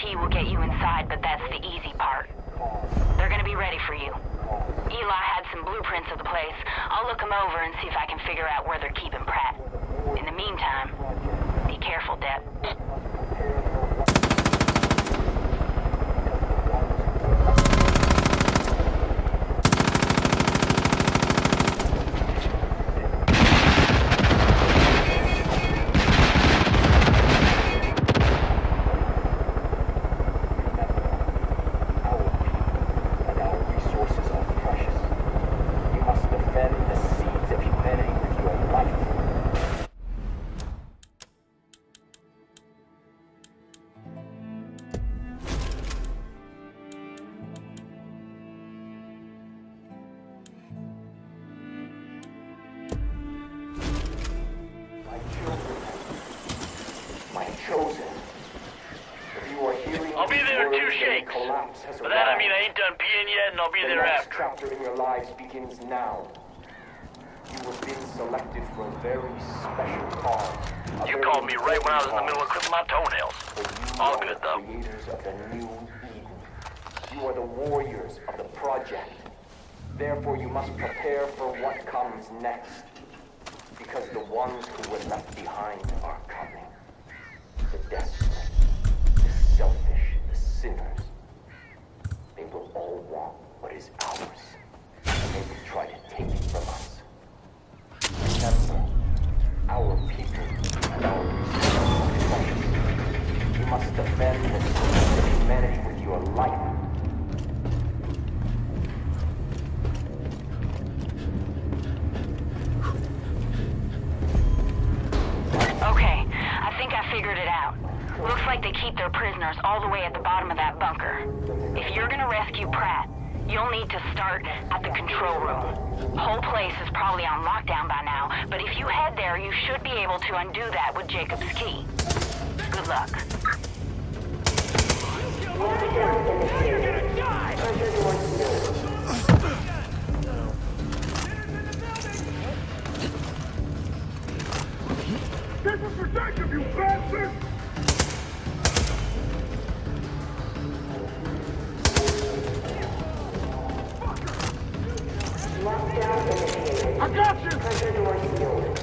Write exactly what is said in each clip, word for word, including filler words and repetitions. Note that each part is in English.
key will get you inside, but that's the easy part. They're gonna be ready for you. Eli had some blueprints of the place. I'll look them over and see if I can figure out where they're keeping Pratt. In the meantime, be careful, Depp. I'll be there in two shakes. By that I mean I ain't done peeing yet, and I'll be there after. The next chapter in your lives begins now. You have been selected for a very special cause. You called me right when I was in the middle of clipping my toenails. All good, though. You are the creators of the new Eden. You are the warriors of the project. Therefore, you must prepare for what comes next. Because the ones who were left behind are coming. The desperate, the selfish, the sinners. They will all want what is ours. And they will try to take it from us. Remember, our people and our resources are precious. You must defend the secrets of humanity with your life. Okay, I think I figured it out. Looks like they keep their prisoners all the way at the bottom of that bunker. If you're gonna rescue Pratt, you'll need to start at the control room. Whole place is probably on lockdown by now, but if you head there, you should be able to undo that with Jacob's key. Good luck. You're gonna die! This is for Jacob, you bastard! Lockdown initiated. I got you! Pressure door sealed.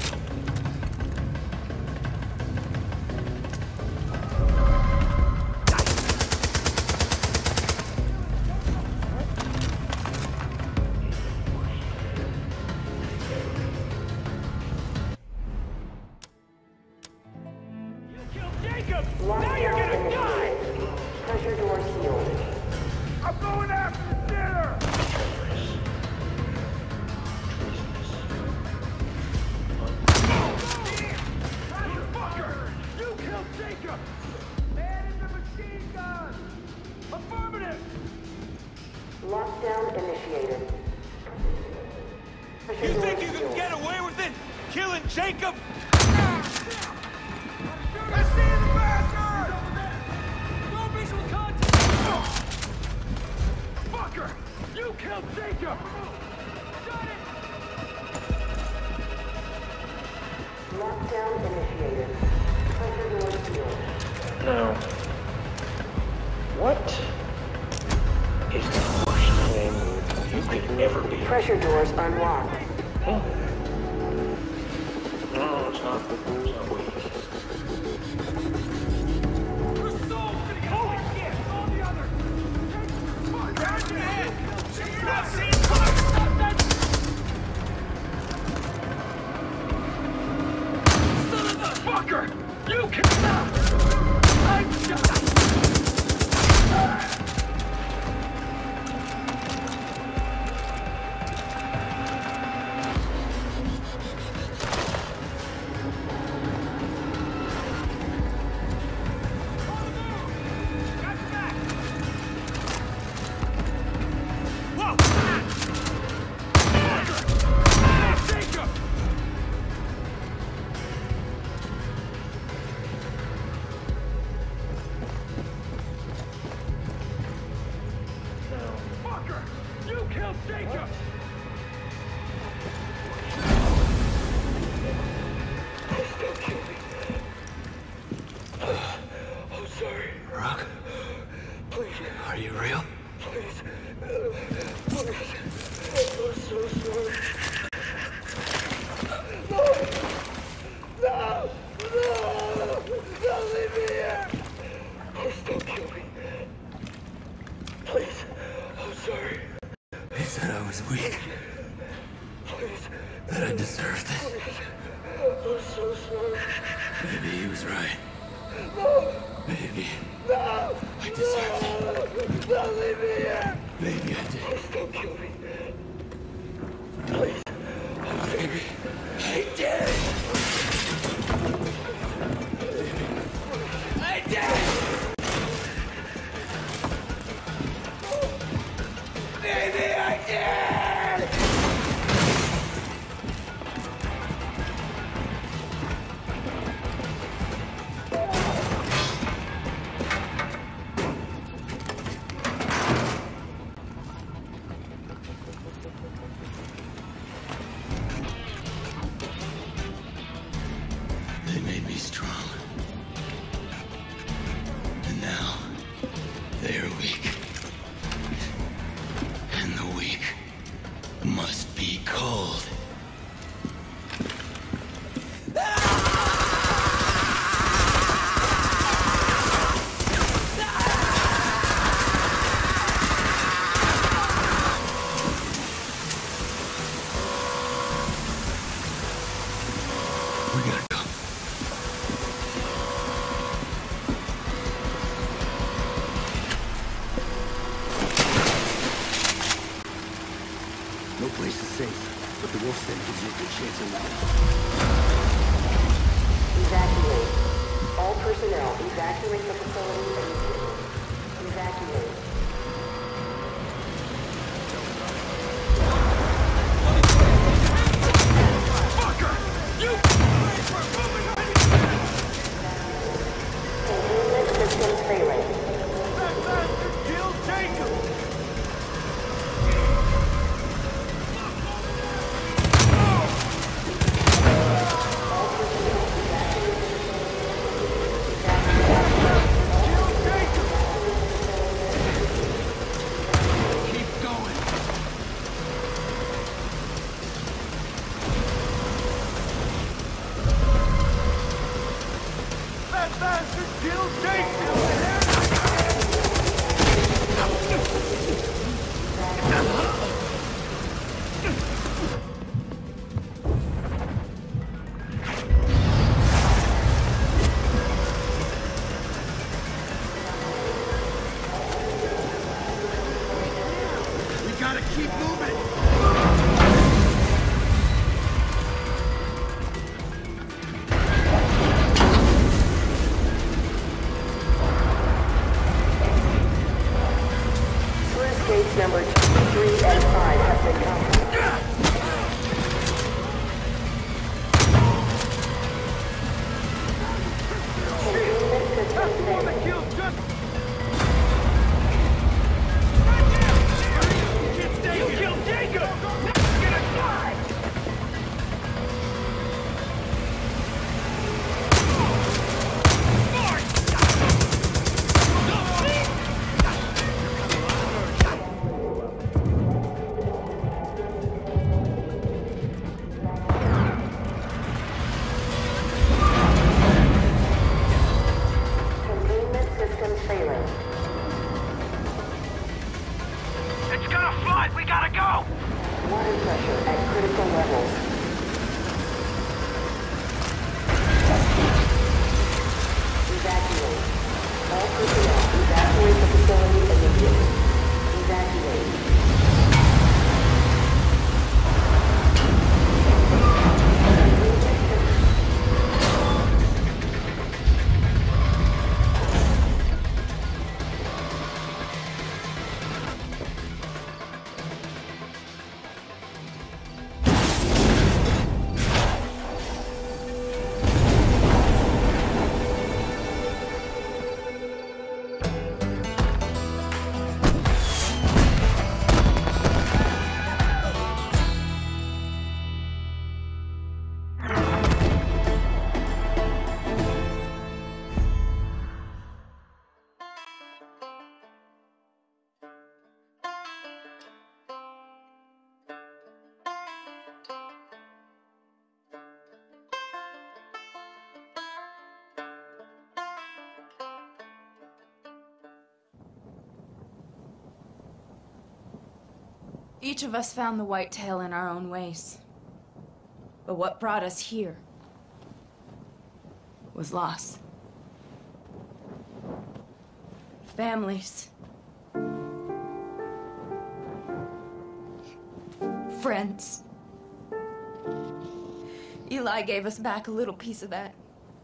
Now you're gonna die! Pressure door sealed. I'm going after dinner! Fucker! You killed Jacob! Man in the machine gun! Affirmative! Lockdown initiated. Pressure You door think you can sealed. get away with it? Killing Jacob? I see the bastard! No visual contact! Fucker! You killed Jacob! Got it! Lockdown initiated. Pressure door sealed. Now, what is the worst thing you could ever be? Pressure doors unlocked. Huh? No, it's not. It's not weak. Holy shit! On the other! Fuck! Down your head! You're not seeing Son of a fucker! You can stop! I'm this. I'm so sorry. Maybe he was right. No! Maybe No! I deserved it. No, leave me here! Maybe I did. Please don't kill me. Please. Maybe I did. I did. Maybe I did. They made me strong. And now, they are weak. And the weak must be cold. We gotta go. No place is safe, but the wolf den gives you a good chance of life. Evacuate. All personnel, evacuate the facility immediately. Evacuate. Containment systems failing. That bastard killed Jacob! Keep going. That bastard killed Jacob! We gotta keep moving. Sluice gates number two, three, and five have been covered. Containment systems failing. Killed just... You killed Jacob! Now you're gonna die! Containment systems failing. It's gonna flood! We gotta go! Water pressure at critical levels. Evacuate. All personnel, evacuate the facility immediately. Evacuate. Each of us found the whitetail in our own ways. But what brought us here was loss. Families. Friends. Eli gave us back a little piece of that.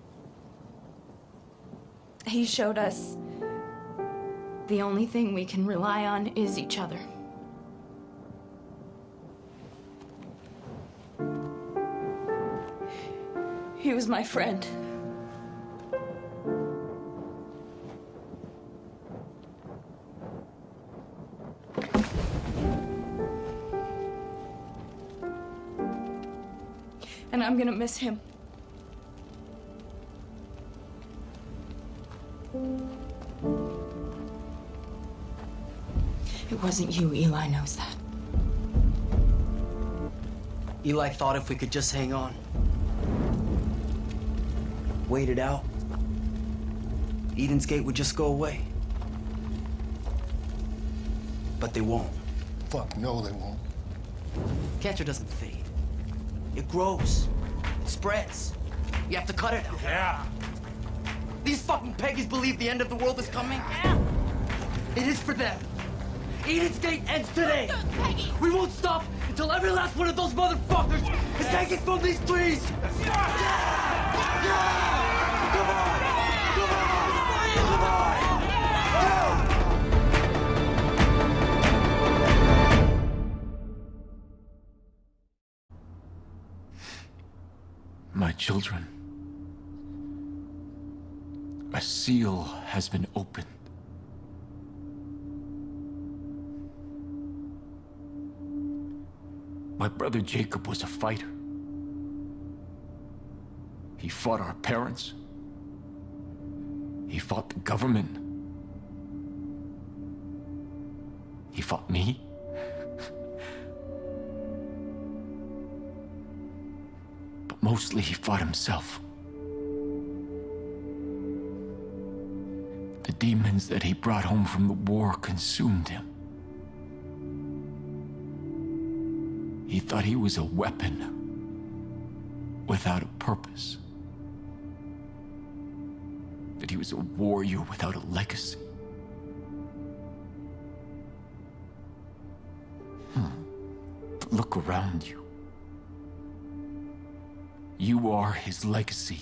He showed us the only thing we can rely on is each other. He was my friend. And I'm gonna miss him. It wasn't you, Eli knows that. Eli thought if we could just hang on, wait it out, Eden's Gate would just go away. But they won't. Fuck no, they won't. Cancer doesn't fade. It grows. It spreads. You have to cut it out. Yeah. These fucking Peggies believe the end of the world is coming? Yeah. It is for them. Eden's Gate ends today. We won't stop until every last one of those motherfuckers is taken from these trees. Yeah! Yeah! Come on! Come on! Come on! Yeah! My children, a seal has been opened. My brother Jacob was a fighter. He fought our parents. He fought the government. He fought me. But mostly he fought himself. The demons that he brought home from the war consumed him. He thought he was a weapon without a purpose. That he was a warrior without a legacy. Hmm. But look around you. You are his legacy.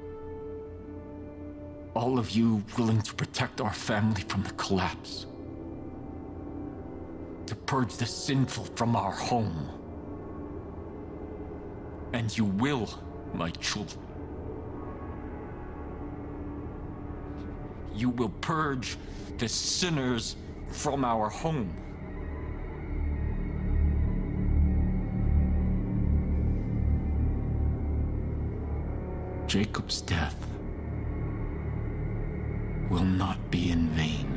All of you willing to protect our family from the collapse. To purge the sinful from our home. And you will, my children. You will purge the sinners from our home. Jacob's death will not be in vain.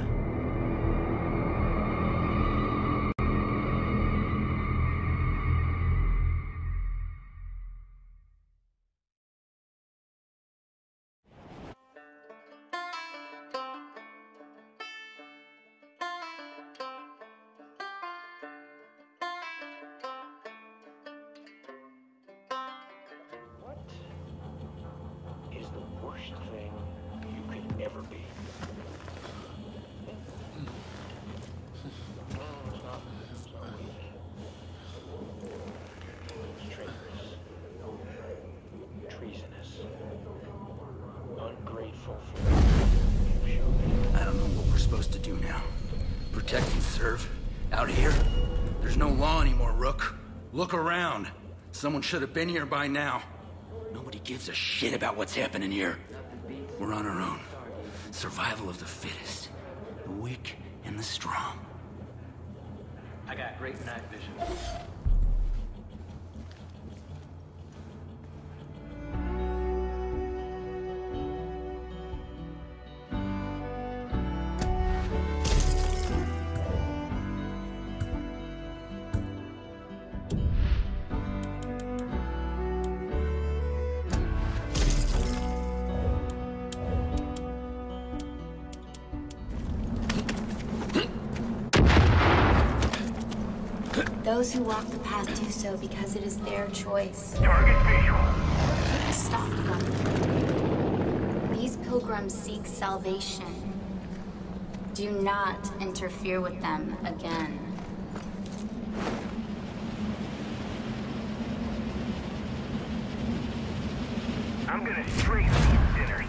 Look around. Someone should have been here by now. Nobody gives a shit about what's happening here. We're on our own. Survival of the fittest. The weak and the strong. I got great night vision. Those who walk the path do so because it is their choice. Target visual. Stop them. These pilgrims seek salvation. Do not interfere with them again. I'm gonna straight these dinners.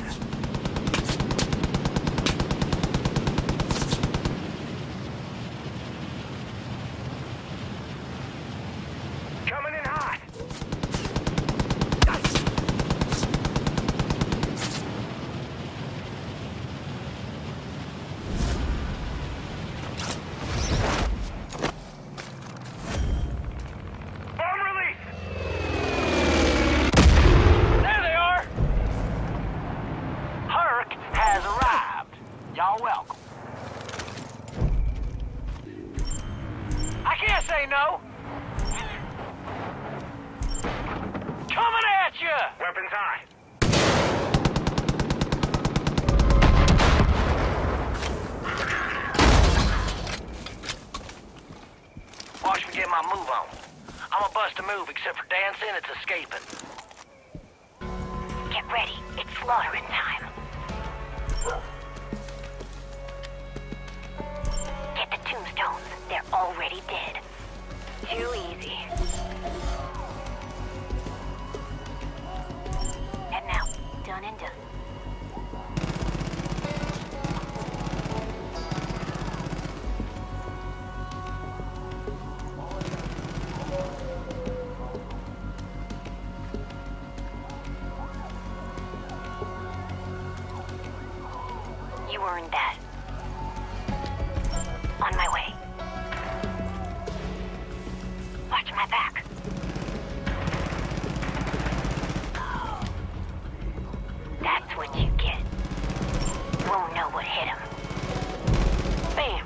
Coming in hot. Bomb release. There they are. Herc has arrived. Y'all welcome. I can't say no. Coming at you! Weapons high. Watch me get my move on. I'm a bust a move, except for dancing, it's escaping. Get ready. It's slaughtering time. Get the tombstones. They're already dead. Too easy. And now, done and done. You earned that. On my way. Watch my back. That's what you get. Won't know what hit him. Bam.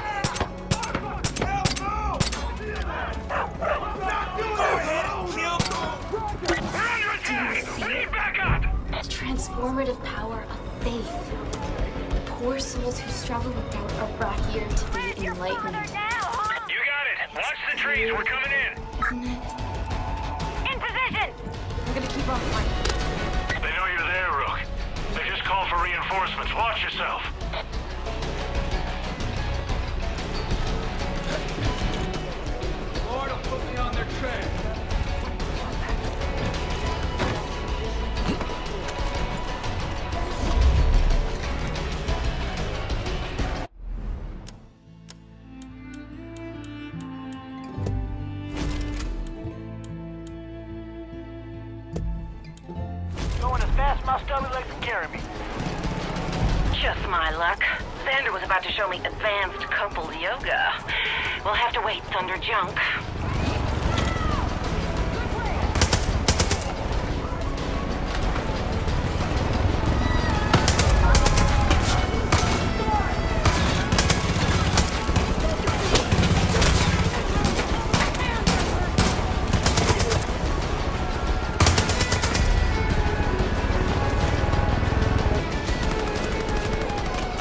Transformative power of faith. Poor souls who struggle with doubt are brought here to be enlightened. You got it. Watch the trees. We're coming in. Isn't it? In position! I'm gonna keep on fighting. They know you're there, Rook. They just called for reinforcements. Watch yourself. Lord will put me on their trail. Going as fast as my stubby legs can carry me. Just my luck. Xander was about to show me advanced couple yoga. We'll have to wait, Thunder Junk.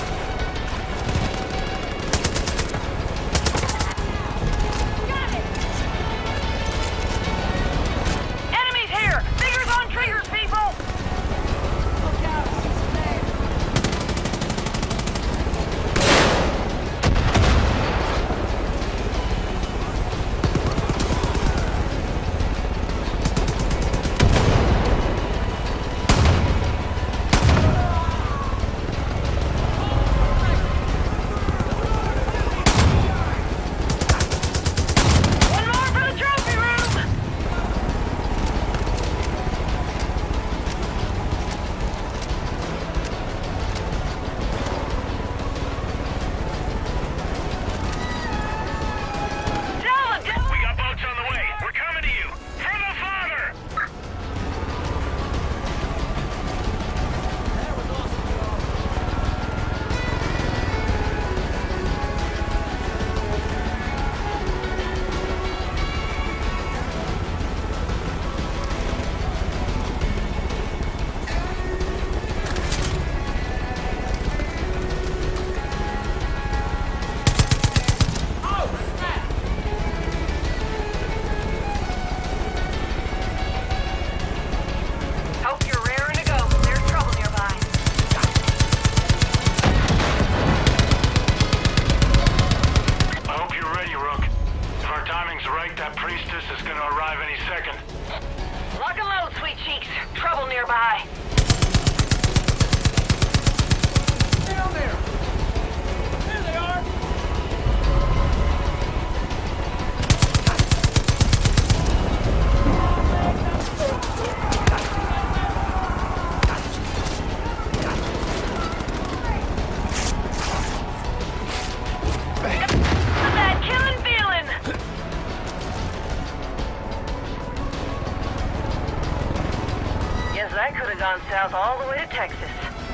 Got it! Because that could have gone south all the way to Texas.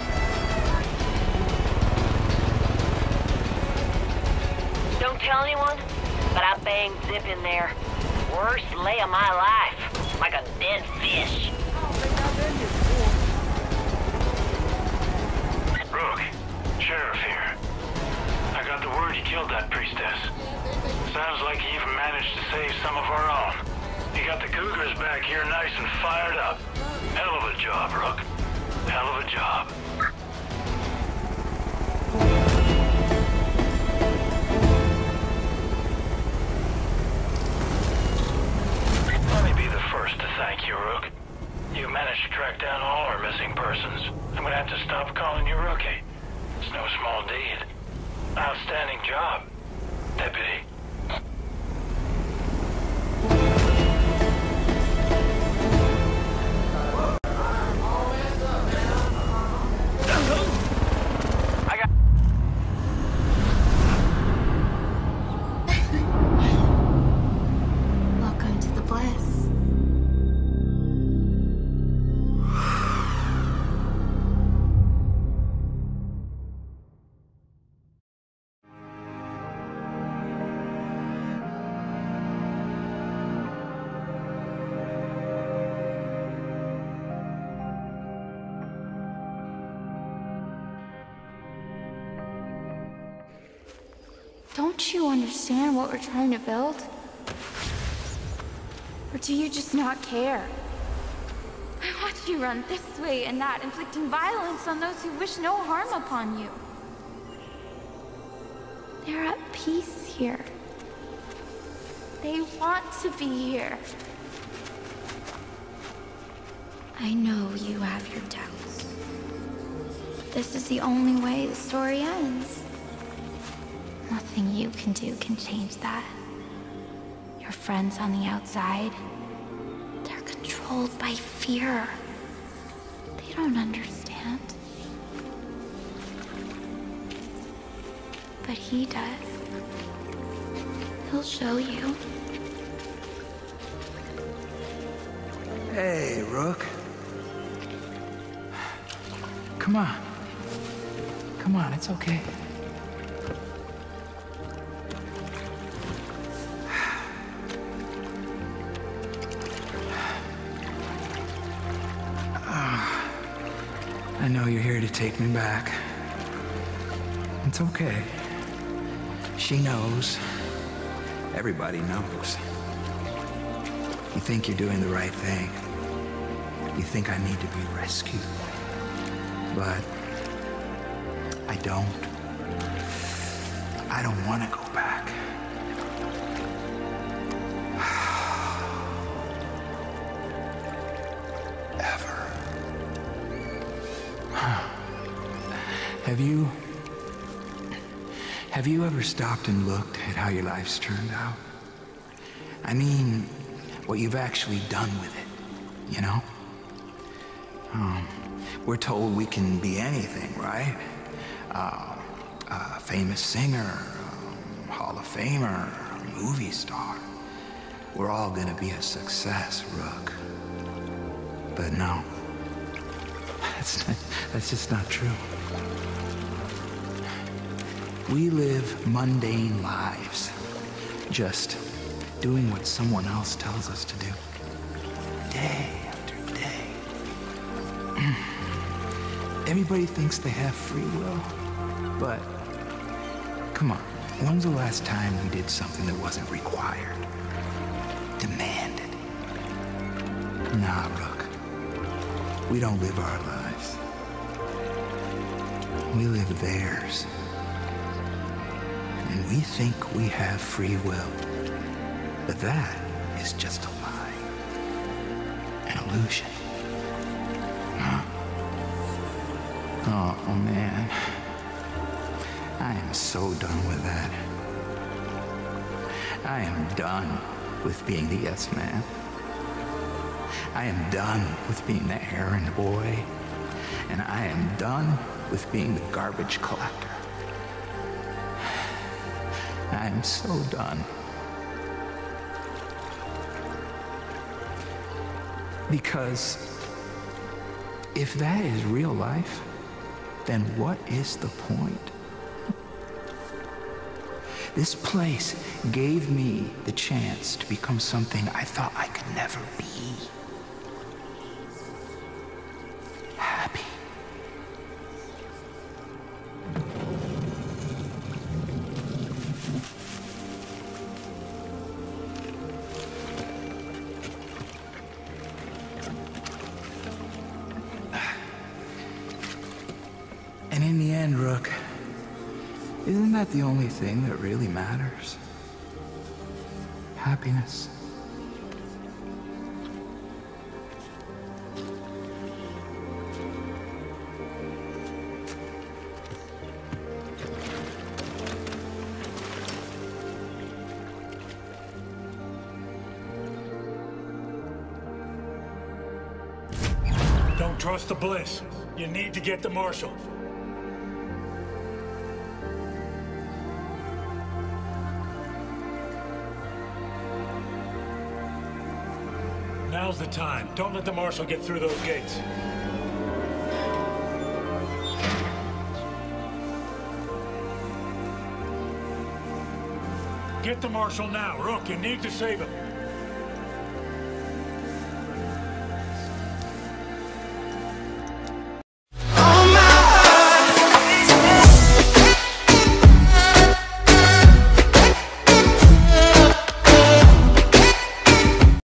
Don't tell anyone, but I banged Zip in there. Worst lay of my life. Like a dead fish. Rook, Sheriff here. I got the word you killed that priestess. Sounds like you even managed to save some of our own. You got the Cougars back here nice and fired up. Hell of a job, Rook. Hell of a job. Let me be the first to thank you, Rook. You managed to track down all our missing persons. I'm gonna have to stop calling you Rookie. It's no small deed. Outstanding job, Deputy. Welcome to the Bliss. Don't you understand what we're trying to build? Or do you just not care? I watch you run this way and that, inflicting violence on those who wish no harm upon you. They're at peace here. They want to be here. I know you have your doubts. But this is the only way the story ends. Nothing you can do can change that. Your friends on the outside, they're controlled by fear. They don't understand. But he does. He'll show you. Hey, Rook. Come on. Come on, it's okay. I know you're here to take me back. It's okay. She knows. Everybody knows. You think you're doing the right thing. You think I need to be rescued. But I don't. I don't want to go back. Have you... Have you ever stopped and looked at how your life's turned out? I mean, what you've actually done with it, you know? Um, we're told we can be anything, right? Uh, a famous singer, um, Hall of Famer, a movie star. We're all gonna be a success, Rook. But no. That's, not, that's just not true. We live mundane lives, just doing what someone else tells us to do, day after day. Everybody thinks they have free will, but come on, when's the last time we did something that wasn't required, demanded? Nah, Rook, we don't live our lives. We live theirs. And we think we have free will. But that is just a lie. An illusion. Huh? Oh, oh, man. I am so done with that. I am done with being the yes man. I am done with being the errand boy. And I am done with being the garbage collector. I am so done. Because If that is real life, then what is the point? This place gave me the chance to become something I thought I could never be. Happy. And in the end, Rook, isn't that the only thing that really matters? Happiness. Don't trust the Bliss. You need to get the Marshal. Now's the time. Don't let the Marshal get through those gates. Get the Marshal now. Rook, you need to save him.